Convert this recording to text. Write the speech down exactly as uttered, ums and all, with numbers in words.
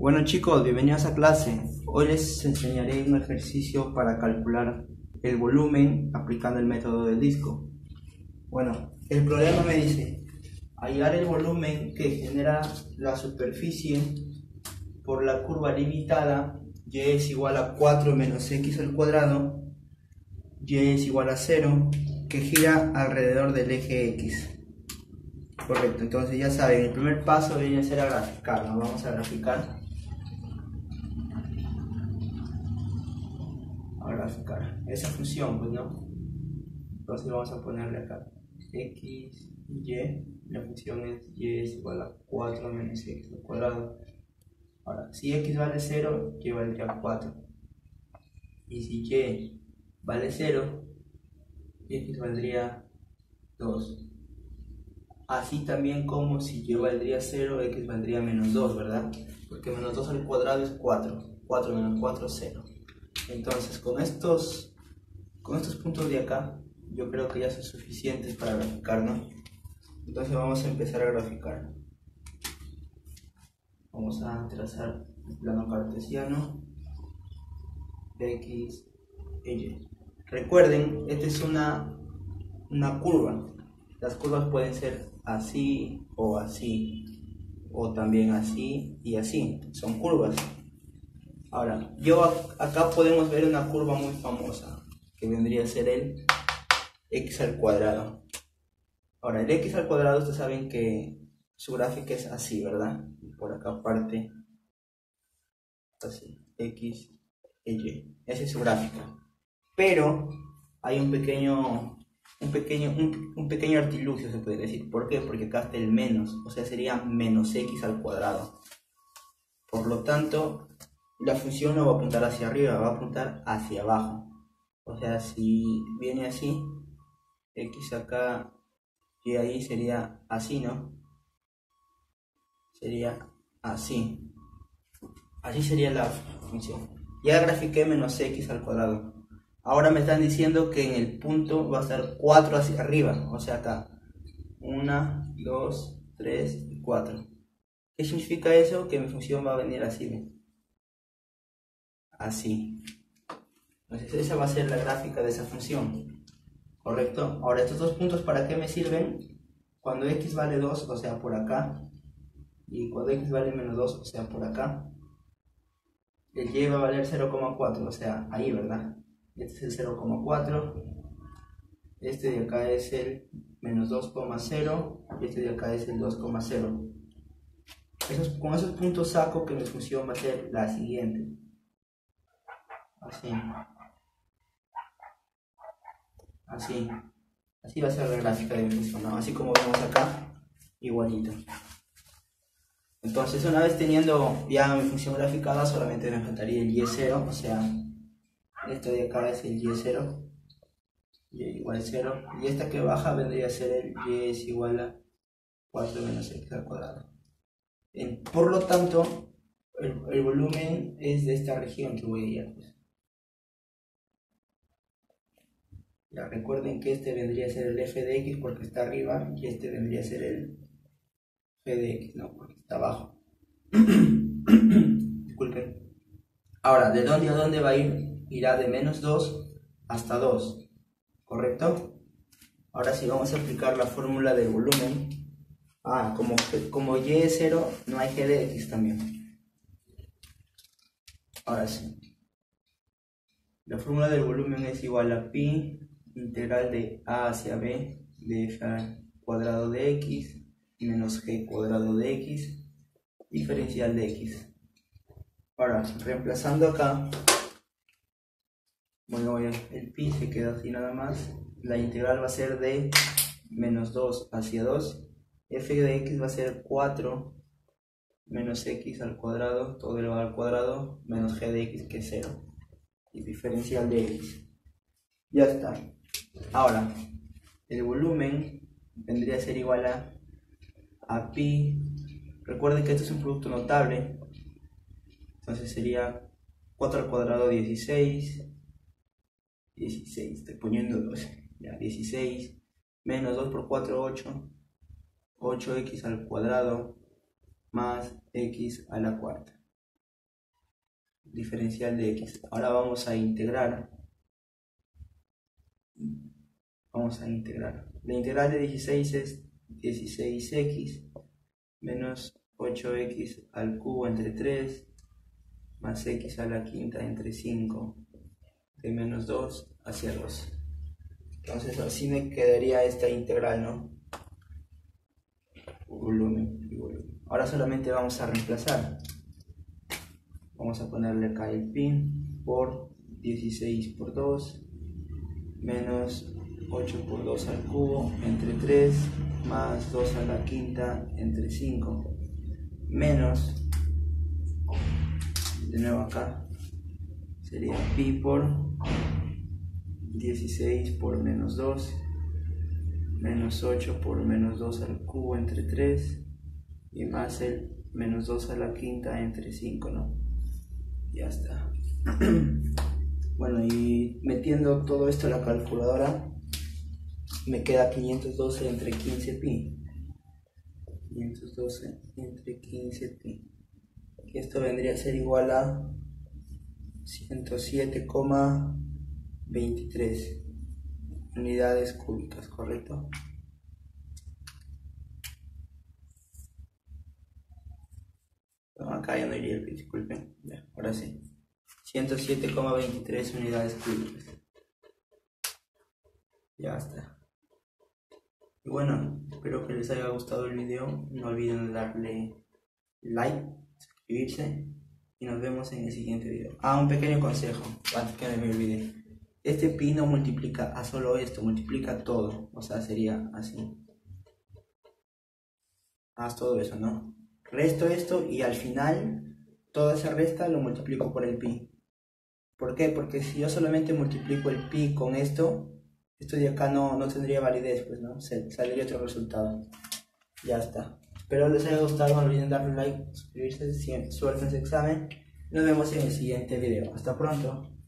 Bueno chicos, bienvenidos a clase. Hoy les enseñaré un ejercicio para calcular el volumen aplicando el método del disco. Bueno, el problema me dice hallar el volumen que genera la superficie por la curva limitada y es igual a cuatro menos x al cuadrado, y es igual a cero, que gira alrededor del eje x. Correcto, entonces ya saben, el primer paso viene a ser a graficar, ¿no? Vamos a graficar. A graficar esa función, pues no. Entonces vamos a ponerle acá x y y, la función es y es igual a cuatro menos x al cuadrado. Ahora, si x vale cero, y valdría cuatro. Y si y vale cero, x valdría dos. Así también como si y valdría cero, x valdría menos dos, ¿verdad? Porque menos dos al cuadrado es cuatro. cuatro menos cuatro, cero. Entonces, con estos, con estos puntos de acá, yo creo que ya son suficientes para graficar, ¿no? Entonces vamos a empezar a graficar. Vamos a trazar el plano cartesiano de x y y. Recuerden, esta es una, una curva. Las curvas pueden ser así o así, o también así y así. Son curvas. Ahora, yo acá podemos ver una curva muy famosa, que vendría a ser el x al cuadrado. Ahora, el x al cuadrado, ustedes saben que su gráfica es así, ¿verdad? Por acá parte así, x y y. Esa es su gráfica. Pero hay un pequeño, un pequeño, un, un pequeño artilugio, se puede decir. ¿Por qué? Porque acá está el menos, o sea, sería menos x al cuadrado. Por lo tanto, la función no va a apuntar hacia arriba, va a apuntar hacia abajo. O sea, si viene así, x acá y ahí sería así, ¿no? Sería así. Así sería la función. Ya grafiqué menos x al cuadrado. Ahora me están diciendo que en el punto va a estar cuatro hacia arriba. O sea, acá. uno, dos, tres y cuatro. ¿Qué significa eso? Que mi función va a venir así, ¿ven? Así. Entonces esa va a ser la gráfica de esa función. ¿Correcto? Ahora estos dos puntos, ¿para qué me sirven? Cuando x vale dos, o sea por acá, y cuando x vale menos dos, o sea por acá, el y va a valer cero coma cuatro, o sea ahí, ¿verdad? Este es el cero coma cuatro, este de acá es el menos dos coma cero, y este de acá es el dos coma cero. Esos, con esos puntos saco que mi función va a ser la siguiente. Así. Así. Así va a ser la gráfica de mi función, ¿no? Así como vemos acá, igualito. Entonces, una vez teniendo ya mi función graficada, solamente me faltaría el y cero, o sea, esto de acá es el y cero, y igual a cero, y esta que baja vendría a ser el y es igual a cuatro menos x al cuadrado. Por lo tanto, el, el volumen es de esta región que voy a ir, pues. Ya recuerden que este vendría a ser el f de x porque está arriba, y este vendría a ser el f de x, no, porque está abajo. Disculpen. Ahora, ¿de dónde a dónde va a ir? Irá de menos dos hasta dos, ¿correcto? Ahora sí vamos a aplicar la fórmula del volumen. Ah, como, como y es cero, no hay g de x también. Ahora sí. La fórmula del volumen es igual a pi integral de a hacia b de f al cuadrado de x menos g cuadrado de x diferencial de x. Ahora, reemplazando acá, bueno, el pi se queda así nada más. La integral va a ser de menos dos hacia dos. F de x va a ser cuatro menos x al cuadrado, todo elevado al cuadrado, menos g de x que es cero. Y diferencial de x. Ya está. Ahora, el volumen vendría a ser igual a, a pi. Recuerden que esto es un producto notable. Entonces sería cuatro al cuadrado, dieciséis. dieciséis, estoy poniendo dos. Ya, dieciséis. Menos dos por cuatro, ocho. ocho x al cuadrado más x a la cuarta. diferencial de x. Ahora vamos a integrar. Vamos a integrar. La integral de dieciséis es dieciséis x menos ocho x al cubo entre tres más x a la quinta entre cinco de menos dos hacia dos. Entonces así me quedaría esta integral, ¿no? Volumen y volumen. Ahora solamente vamos a reemplazar. Vamos a ponerle acá el pi por dieciséis por dos menos ocho por dos al cubo entre tres más dos a la quinta entre cinco menos, de nuevo acá sería pi por dieciséis por menos dos menos ocho por menos dos al cubo entre tres y más el menos dos a la quinta entre cinco, ¿no? Ya está. Bueno, y metiendo todo esto a la calculadora me queda quinientos doce entre quince pi. quinientos doce entre quince pi. Esto vendría a ser igual a ciento siete coma veintitrés unidades cúbicas, ¿correcto? No, acá ya no iría el pi, disculpen. Ya, ahora sí. ciento siete coma veintitrés unidades cúbicas. Ya está. Y bueno, espero que les haya gustado el video. No olviden darle like, suscribirse y nos vemos en el siguiente video. Ah, un pequeño consejo, antes que me olvide. Este pi no multiplica a solo esto, multiplica todo. O sea, sería así. Haz todo eso, ¿no? Resto esto y al final toda esa resta lo multiplico por el pi. ¿Por qué? Porque si yo solamente multiplico el pi con esto, esto de acá no, no tendría validez, pues, ¿no? Se, saldría otro resultado. Ya está. Espero les haya gustado, no olviden darle like, suscribirse, suerte en ese examen. Nos vemos en el siguiente video. Hasta pronto.